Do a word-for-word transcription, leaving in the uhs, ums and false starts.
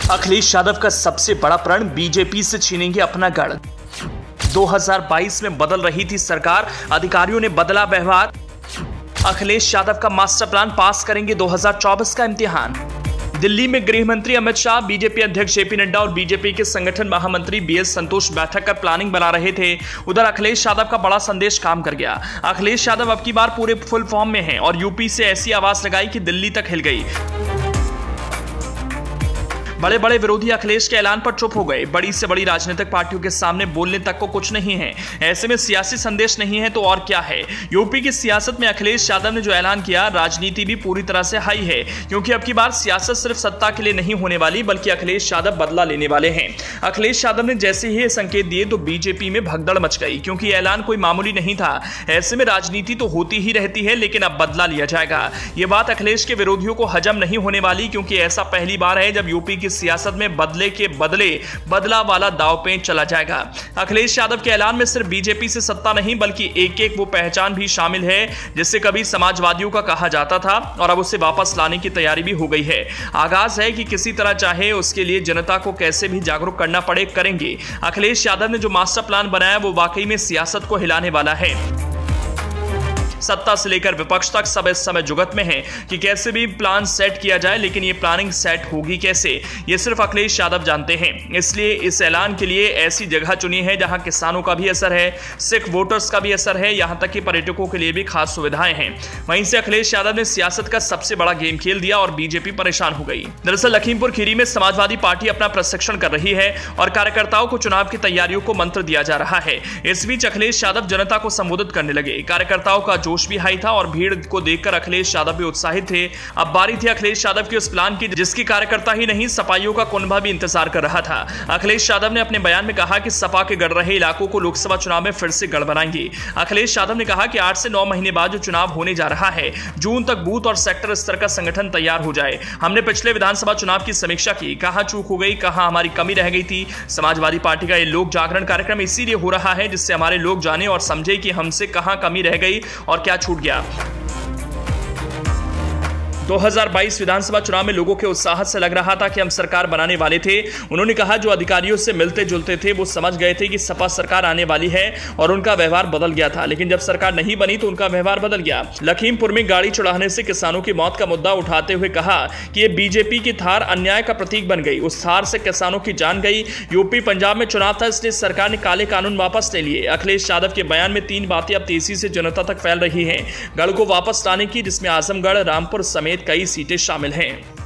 अखिलेश यादव का सबसे बड़ा प्रण, बीजेपी से छीनेंगे अपना गढ़। दो हज़ार बाईस में बदल रही थी सरकार, अधिकारियों ने बदला व्यवहार। अखिलेश यादव का मास्टर प्लान, पास करेंगे दो हज़ार चौबीस का इम्तिहान। दिल्ली में गृह मंत्री अमित शाह, बीजेपी अध्यक्ष जेपी नड्डा और बीजेपी के संगठन महामंत्री बीएस संतोष बैठक कर प्लानिंग बना रहे थे। उधर अखिलेश यादव का बड़ा संदेश काम कर गया। अखिलेश यादव अब की बार पूरे फुल फॉर्म में हैं और यूपी से ऐसी आवाज लगाई कि दिल्ली तक हिल गई। बड़े बड़े विरोधी अखिलेश के ऐलान पर चुप हो गए। बड़ी से बड़ी राजनीतिक पार्टियों के सामने बोलने तक को कुछ नहीं है। ऐसे में सियासी संदेश नहीं है तो और क्या है। यूपी की सियासत में अखिलेश यादव ने जो ऐलान किया, राजनीति भी पूरी तरह से हाई है, क्योंकि अब की बार सियासत सिर्फ सत्ता के लिए नहीं होने वाली, बल्कि अखिलेश यादव बदला लेने वाले हैं। अखिलेश यादव ने जैसे ही ये संकेत दिए तो बीजेपी में भगदड़ मच गई, क्योंकि ऐलान कोई मामूली नहीं था। ऐसे में राजनीति तो होती ही रहती है, लेकिन अब बदला लिया जाएगा। ये बात अखिलेश के विरोधियों को हजम नहीं होने वाली, क्योंकि ऐसा पहली बार है जब यूपी की सियासत में बदले के बदले बदला वाला दाव पेच चला जाएगा। अखिलेश यादव के ऐलान में सिर्फ बीजेपी से सत्ता नहीं, बल्कि एक एक वो पहचान भी शामिल है जिससे कभी समाजवादियों का कहा जाता था और अब उसे वापस लाने की तैयारी भी हो गई है। आगाज है कि किसी तरह चाहे उसके लिए जनता को कैसे भी जागरूक करना पड़े, करेंगे। अखिलेश यादव ने जो मास्टर प्लान बनाया वो वाकई में सियासत को हिलाने वाला है। सत्ता से लेकर विपक्ष तक सब इस समय जुगत में है कि कैसे भी प्लान सेट किया जाए, लेकिन ये प्लानिंग सेट होगी कैसे, ये सिर्फ अखिलेश यादव जानते हैं। इसलिए इस ऐलान के लिए ऐसी जगह चुनी है जहां किसानों का भी असर है, सिख वोटर्स का भी असर है, यहां तक कि पर्यटकों के लिए भी खास सुविधाएं हैं। वहीं से अखिलेश यादव ने सियासत का सबसे बड़ा गेम खेल दिया और बीजेपी परेशान हो गई। दरअसल लखीमपुर खीरी में समाजवादी पार्टी अपना प्रशिक्षण कर रही है और कार्यकर्ताओं को चुनाव की तैयारियों को मंत्र दिया जा रहा है। इस बीच अखिलेश यादव जनता को संबोधित करने लगे। कार्यकर्ताओं का जोश भी हाई था और भीड़ को देखकर अखिलेश यादव भी उत्साहित थे। अब बारी थी अखिलेश यादव के उस प्लान की जिसकी कार्यकर्ता ही नहीं, सपाइयों का कुनबा भी इंतजार कर रहा था। अखिलेश यादव ने अपने बयान में कहा कि सपा के गढ़ रहे इलाकों को लोकसभा चुनाव में फिर से गढ़ बनाएंगे। अखिलेश यादव ने कहा कि आठ से नौ महीने बाद जो चुनाव होने जा रहा है, जून तक बूथ और सेक्टर स्तर का संगठन तैयार हो जाए। हमने पिछले विधानसभा चुनाव की समीक्षा की, कहां चूक हो गई, कहां हमारी कमी रह गई थी। समाजवादी पार्टी का यह लोक जागरण कार्यक्रम इसीलिए हो रहा है जिससे हमारे लोग जाने और समझे कि हमसे कहां कमी रह गई और क्या छूट गया। दो हज़ार बाईस विधानसभा चुनाव में लोगों के उत्साह से लग रहा था कि हम सरकार बनाने वाले थे। उन्होंने कहा जो अधिकारियों से मिलते जुलते थे वो समझ गए थे कि सपा सरकार आने वाली है और उनका व्यवहार बदल गया था, लेकिन जब सरकार नहीं बनी तो उनका व्यवहार बदल गया। लखीमपुर में गाड़ी चढ़ाने से किसानों की मौत का मुद्दा उठाते हुए कहा कि ये बीजेपी की थार अन्याय का प्रतीक बन गई, उस थार से किसानों की जान गई। यूपी पंजाब में चुनाव था, इसलिए सरकार ने काले कानून वापस ले लिए। अखिलेश यादव के बयान में तीन बातें अब तेजी से जनता तक फैल रही हैं। गढ़ को वापस लाने की, जिसमें आजमगढ़, रामपुर समेत कई सीटें शामिल हैं।